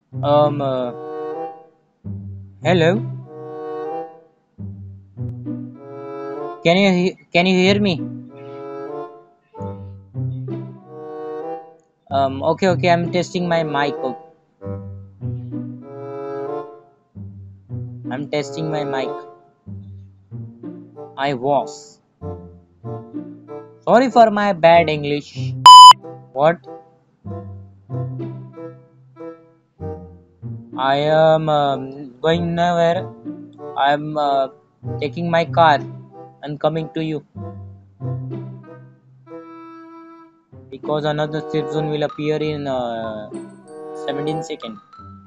Um. Hello. Can you hear me? Okay. Okay. I'm testing my mic. I'm testing my mic. I was. Sorry for my bad English. What? I am going nowhere. I'm taking my car and coming to you because another safe zone will appear in 17 seconds.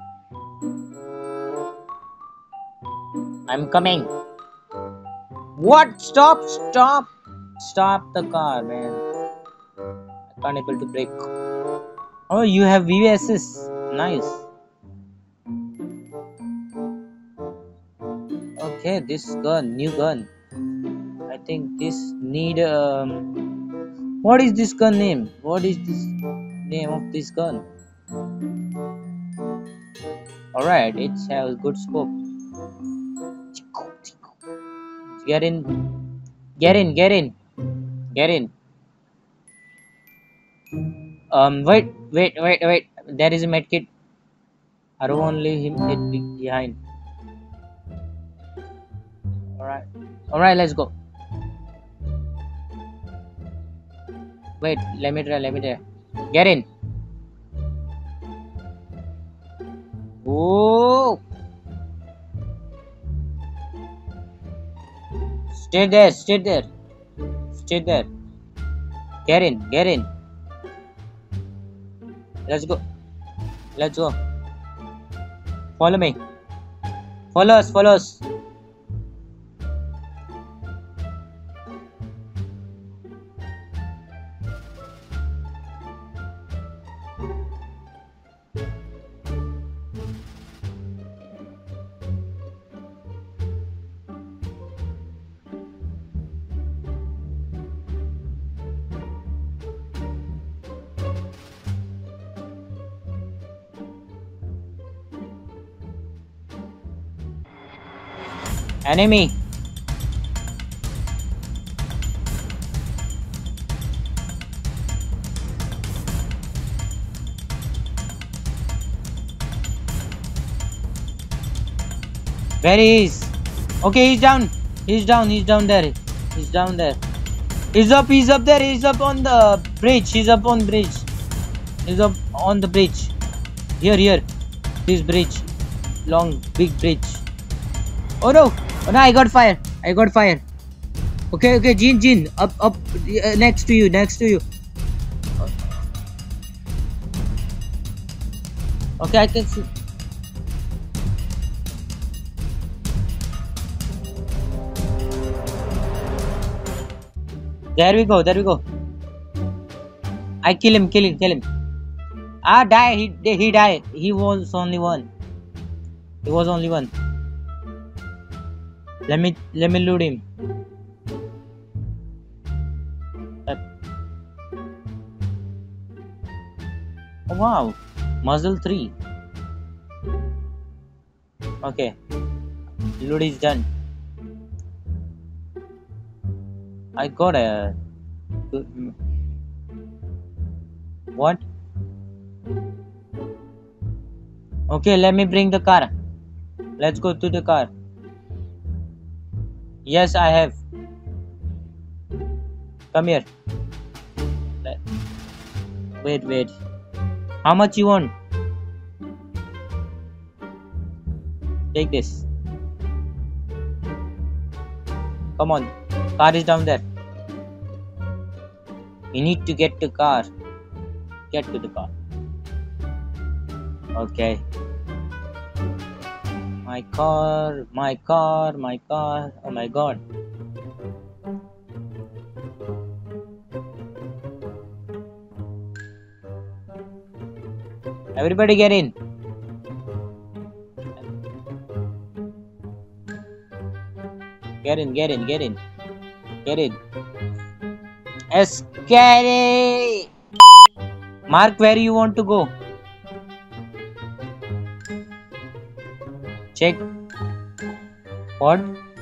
I'm coming. What? Stop! Stop! Stop the car, man. I can't able to brake. Oh, you have VSS. Nice. Okay, this gun, new gun. I think this need what is this gun name? What is this name of this gun? Alright, it has good scope. Get in, get in, get in, get in. Wait. There is a medkit. I don't want to leave him it behind. Alright. Alright, let's go. Wait, let me try. Get in. Oh, stay there. Stay there. Get in. Let's go. Let's go. Follow me. Follow us. Enemy. Where he is? Okay, he's down. He's down there. He's down there. He's up there. He's up on the bridge. He's up on bridge. He's up on the bridge. Here. This bridge. Long, big bridge. Oh no! Oh no, I got fire. Okay, Jean. Up, next to you. Okay, I can see. There we go. I kill him. Ah, die. He died. He was only one. Let me loot him. Uh, Oh, wow, muzzle 3. Okay, loot is done. I got a what? Okay, let me bring the car. Let's go to the car. Yes, I have. Come here. Le- Wait. How much you want? Take this. Come on. Car is down there. You need to get to car. Get to the car. Okay. My car. Oh my god. Everybody get in. Get in. Scary. Mark where you want to go. Check. What?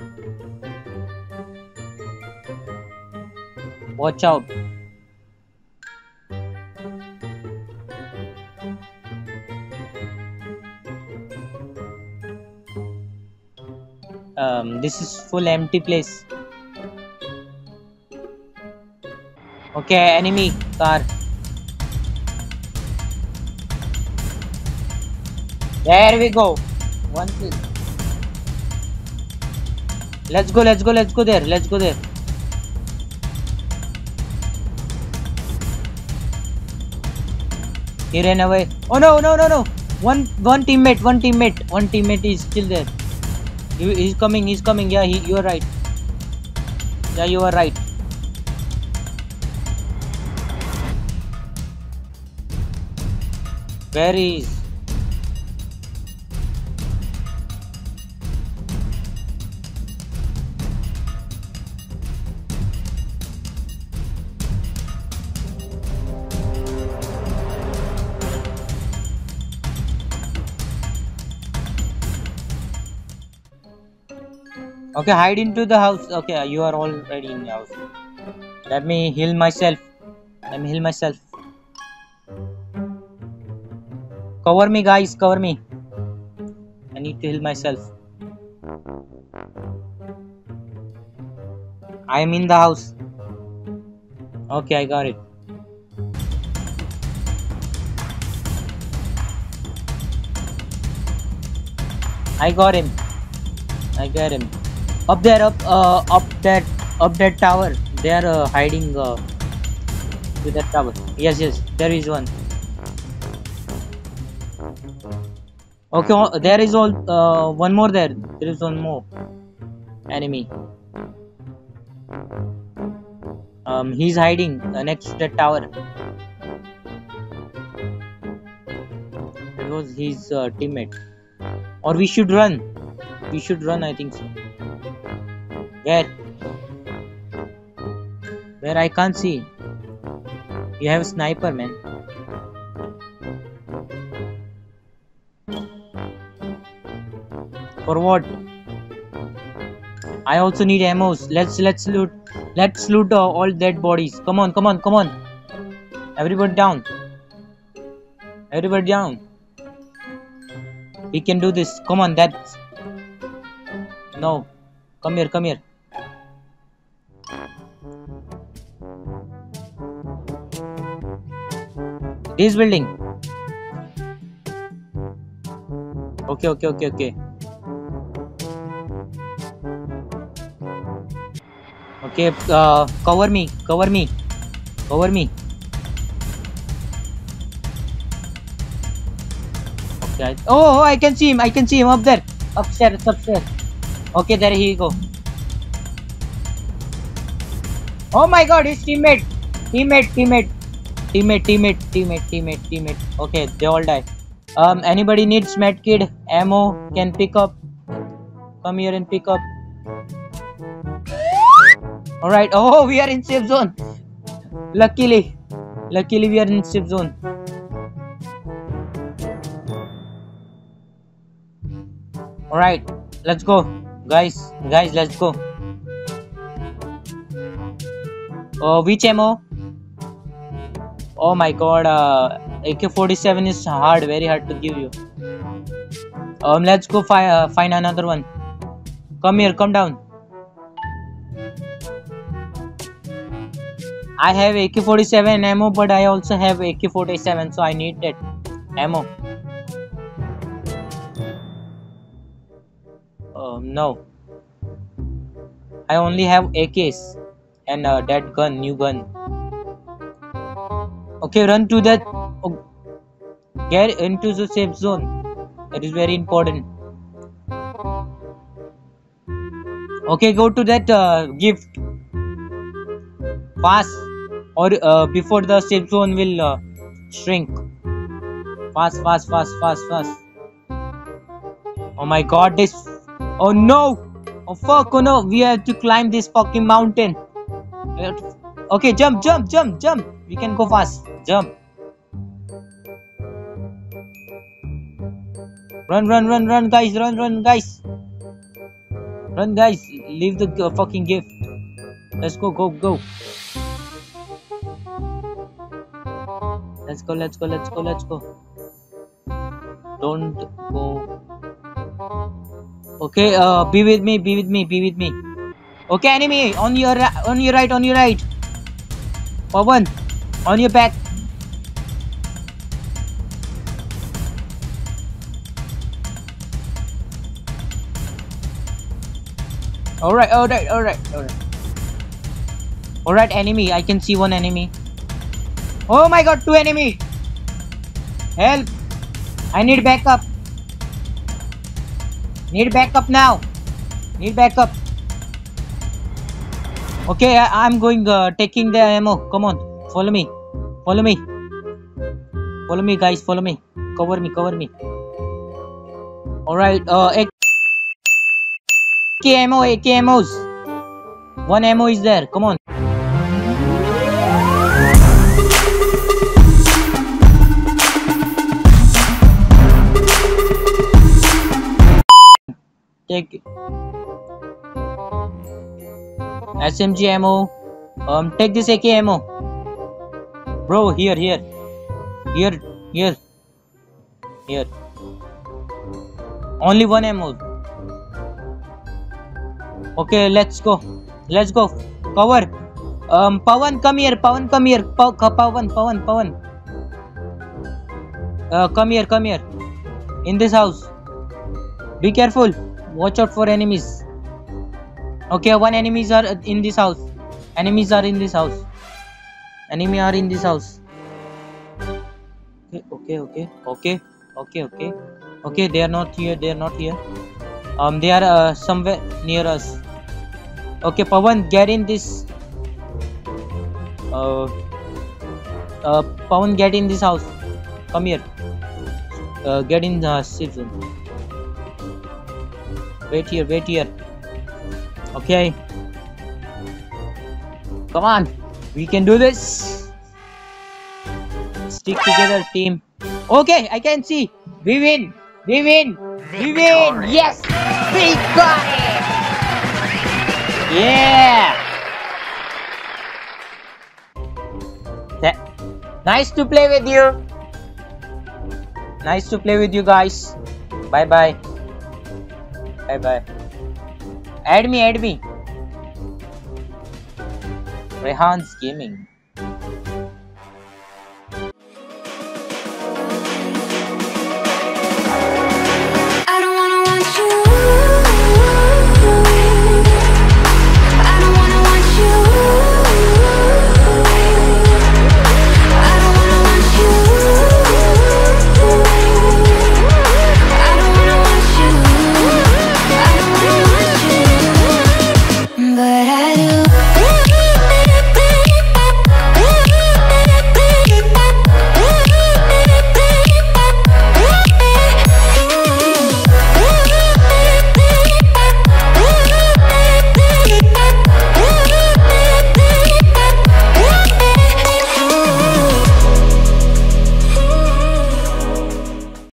Watch out. This is full empty place. Okay, enemy car. There we go. One kill. Let's go there. Let's go there. He ran away. Oh no. One teammate is still there. He's coming. Yeah, you are right. Yeah, you are right. Where is? Okay, hide into the house. Okay, you are already in the house. Let me heal myself. Cover me, guys. Cover me. I need to heal myself. I am in the house. Okay, I got it. I got him. Up there, up that tower. They are hiding to that tower. Yes, there is one. Okay, there is one more there. There is one more enemy. He's hiding next to that tower. It was his teammate. Or we should run. I think so. Where I can't see. You have a sniper, man. For what? I also need ammos. Let's loot all dead bodies. Come on. Everybody down. We can do this. Come on, that's... No. Come here. This building. Okay. Okay, cover me. Okay. Oh, I can see him up there. Upstairs. Okay, there he go. Oh my god, his teammate. Okay, they all die. Anybody needs medkit, ammo, can pick up. Come here and pick up. Alright, oh, we are in safe zone. Luckily we are in safe zone. Alright, let's go. Guys, let's go. Which ammo? Oh my god, AK-47 is very hard to give you. Let's go find another one. Come down. I have AK-47 ammo, but I also have AK-47, so I need that ammo. No. I only have AKs and that gun, new gun. Okay, run to that. Get into the safe zone. That is very important. Okay, go to that gift. Fast. Or before the safe zone will shrink. Fast. Oh my god, this. Oh no. Oh fuck, oh no. We have to climb this fucking mountain. Okay, jump. We can go fast. Jump. Run, run, run, run, guys! Run, run, guys! Run, guys! Leave the fucking gift. Let's go, go, go! Let's go, let's go, let's go, let's go. Don't go. Okay, be with me, be with me, be with me. Okay, enemy on your right, on your right. Pawan, on your back. Alright, enemy. I can see one enemy. Oh my god, 2 enemy. Help! I need backup. Need backup now. Need backup. Okay, I'm going taking the ammo. Come on, follow me. Follow me. Follow me, guys. Follow me. Cover me. Cover me. Alright, AK ammo, AK ammos. 1 ammo is there. Come on. Take it. SMG ammo. Take this AK ammo. Bro, here. Only 1 ammo. Okay, let's go. Cover. Pawan, come here. Pawan. Come here. In this house. Be careful. Watch out for enemies. Okay, 1 enemies are in this house. Enemy are in this house. Okay, they are not here. They are somewhere near us. Okay, Pawan, get in this. Pawan, get in this house. Come here. Get in the safe zone. Wait here. Okay. Come on. We can do this. Stick together, team. Okay, I can see. We win. Yes. We got it. Yeah. Nice to play with you. Nice to play with you guys. Bye. Add me. Rehan's Gaming.